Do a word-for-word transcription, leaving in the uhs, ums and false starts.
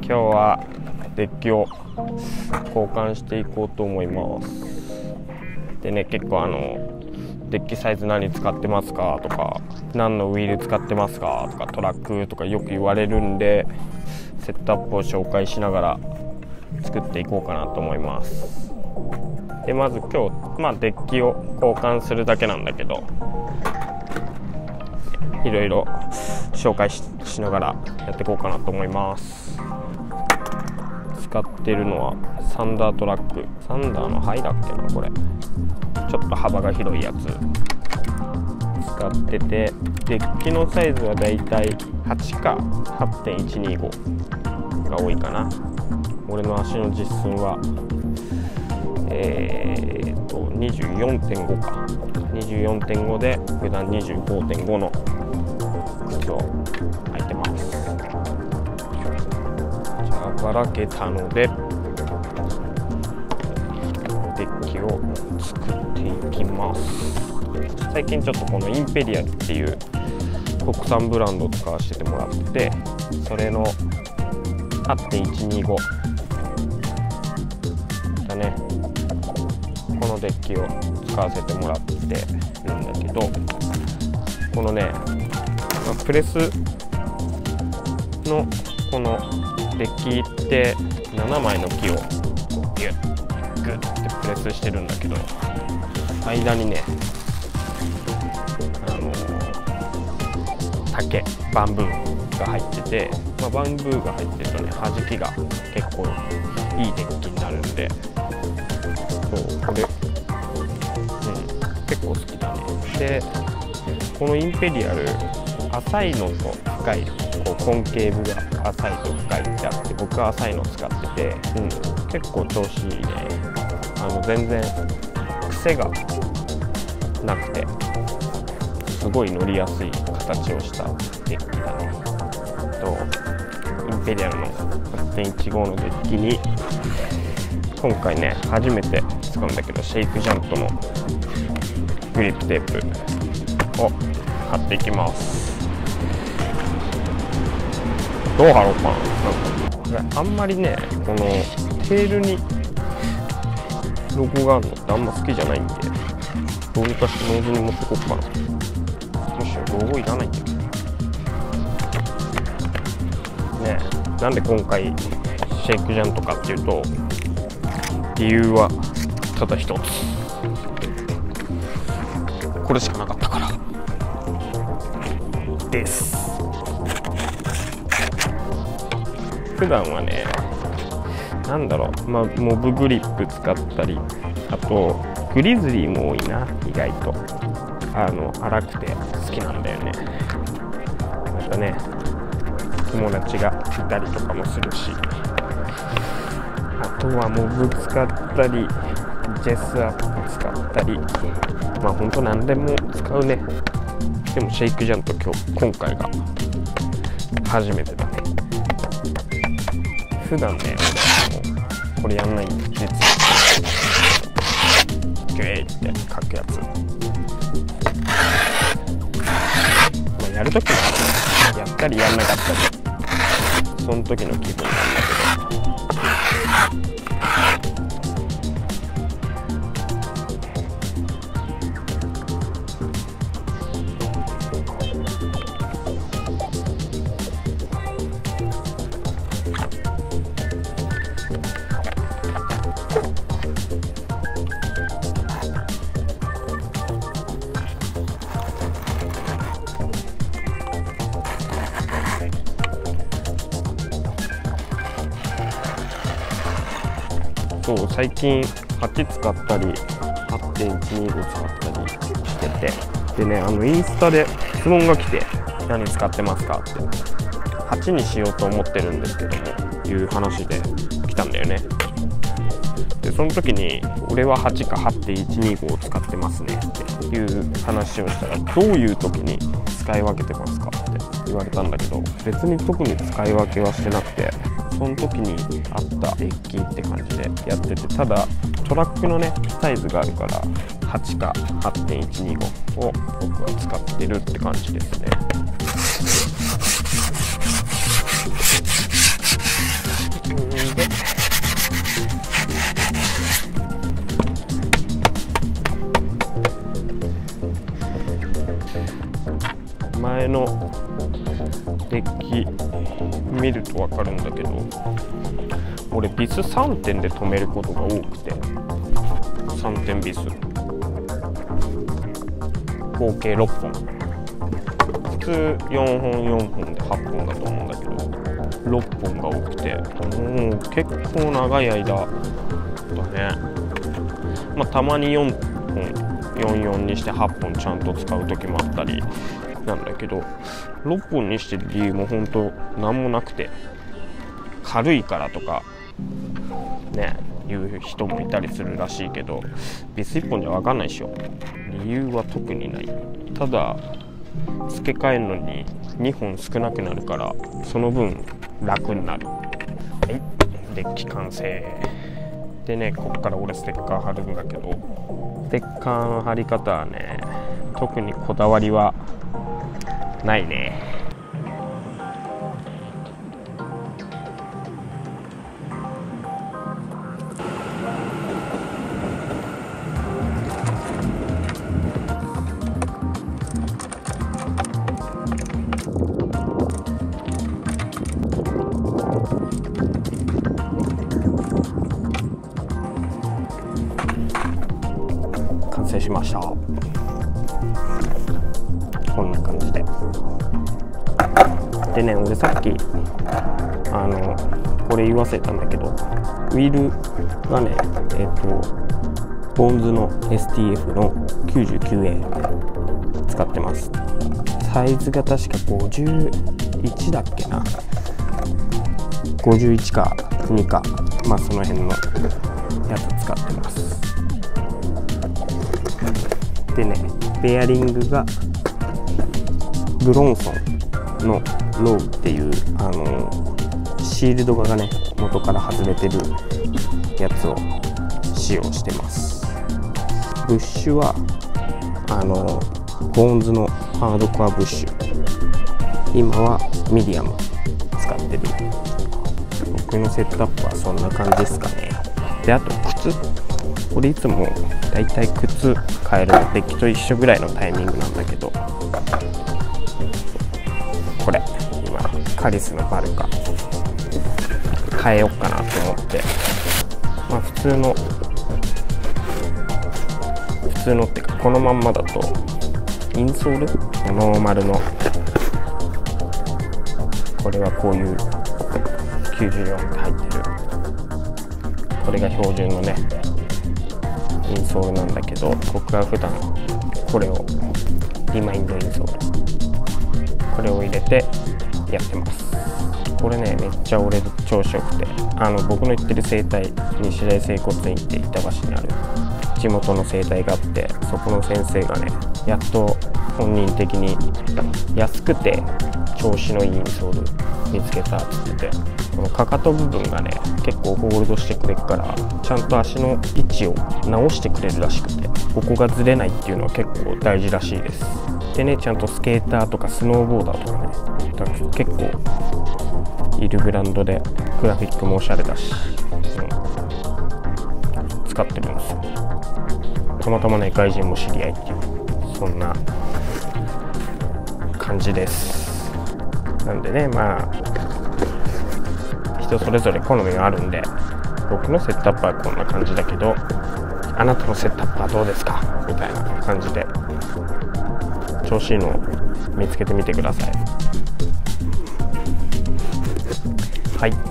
今日はデッキを交換していこうと思います。でね、結構あのデッキサイズ何使ってますかとか、何のウィール使ってますかとか、トラックとかよく言われるんで、セットアップを紹介しながら作っていこうかなと思います。でまず今日、まあ、デッキを交換するだけなんだけど、いろいろ紹介 し, しながらやっていこうかなと思います。使ってるのはサンダートラック、サンダーのハイだっけな、これちょっと幅が広いやつ使ってて、デッキのサイズはだいたいはちか はちてんいちにご が多いかな。俺の足の実寸はえーと にじゅうよんてんご か にじゅうよんてんご で普段 にじゅうごてんご の靴を履いてます。じゃあばらけたのでデッキを作っていきます。最近ちょっとこのインペリアルっていう国産ブランドを使わせてもらって、それの はちてんいちにご だね、このデッキを使わせてもらってるんだけど、このねプレスのこのデッキってななまいの木をギュッグッてプレスしてるんだけど、間にねあの竹バンブーが入ってて、まあ、バンブーが入ってるとね弾きが結構いいデッキになるんで、そうこれ、うん、結構好きだね。でこのインペリアル浅いのと深い、こう根茎部が浅いと深いってあって、僕は浅いの使ってて、うん、結構調子いいね。あの全然癖がなくてすごい乗りやすい形をしたデッキだね。とインペリアルの はちてんいちご のデッキに今回ね初めて使うんだけど、シェイクジャントのグリップテープを貼っていきます。どう貼ろうかな。なんかあんまりねこのテールにロゴがあるのってあんま好きじゃないんで、どうにかしてノーズに持ってこうかな。むしろロゴいらないんだけどね。なんで今回シェイクジャントかっていうと、理由はただ一つ、これしかなかったからです。普段はねなんだろう、まあ、モブグリップ使ったり、あとグリズリーも多いな。意外とあの粗くて好きなんだよね。またね友達がいたりとかもするし、あとはモブ使ったりジェスアップ使ったり、まあほんと何でも使うね。でもシェイクジャント今日今回が初めてだね。普段ねこれやんないんで、実はギュエーって書くやつ、まあ、やるときはやったりやんなかったり、その時の気分なんだけど、そう最近はち使ったり はちてんいちにご 使ったりしてて、でねあのインスタで質問が来て、何使ってますかって、はちにしようと思ってるんですけどもいう話で来たんだよね。でその時に俺ははちか はちてんいちにご を使ってますねっていう話をしたら、どういう時に使い分けてますかって言われたんだけど、別に特に使い分けはしてなくて、その時にあったデッキって感じでやってて、ただトラックのねサイズがあるからはちか はちてんいちにご を僕は使ってるって感じですね。 見ると分かるんだけど、俺ビスさんてんで止めることが多くて、さんてんビス合計ろっぽん、普通よんほんよんほんではっぽんだと思うんだけどろっぽんが多くて、もう結構長い間だね。まあたまによんほんよんよんにしてはっぽんちゃんと使う時もあったりなんだけど、ろっぽんにしてる理由も本当なんもなくて、軽いからとかねいう人もいたりするらしいけど、ビスいっぽんじゃ分かんないでしょ。理由は特にない。ただ付け替えるのににほん少なくなるから、その分楽になる。はい、デッキ完成でね、こっから俺ステッカー貼るんだけど、ステッカーの貼り方はね特にこだわりはないね。完成しました。こんな感じで。でね、俺さっきあのこれ言わせたんだけど、ウィールがね、えっとボンズの エスティーエフ のきゅうじゅうきゅうえん使ってます。サイズが確かごじゅういちだっけな、ごじゅういちかにか、まあその辺のやつ使ってます。でね、ベアリングがブロンソンのローっていう、あのシールドがね元から外れてるやつを使用してます。ブッシュはあのボーンズのハードコアブッシュ、今はミディアム使ってる。僕のセットアップはそんな感じですかね。で、あと靴、俺いつもだいたい靴変えるのデッキと一緒ぐらいのタイミングなんだけど、これ今カリスのバルカ変えようかなと思って、まあ普通の普通のってかこのまんまだとインソールノーマルの、これはこういうきゅうじゅうよんって入ってる、これが標準のねインソールなんだけど、僕は普段これをリマインドインソール、これを入れてやってます。これねめっちゃ俺調子よくて、あの僕の行ってる整体、西大整骨院って板橋にある地元の整体があって、そこの先生がねやっと本人的に安くて調子のいいインソール見つけたって言ってて、このかかと部分がね結構ホールドしてくれるから、ちゃんと足の位置を直してくれるらしくて、ここがずれないっていうのは結構大事らしいです。でね、ちゃんとスケーターとかスノーボーダーとかね、だから結構いるブランドでグラフィックもおしゃれだし、うん、使ってるんですよ。たまたまね外人も知り合いっていう、そんな感じです。なんでね、まあ人それぞれ好みがあるんで、僕のセットアップはこんな感じだけど、あなたのセットアップはどうですかみたいな感じで調子いいのを見つけてみてください。はい。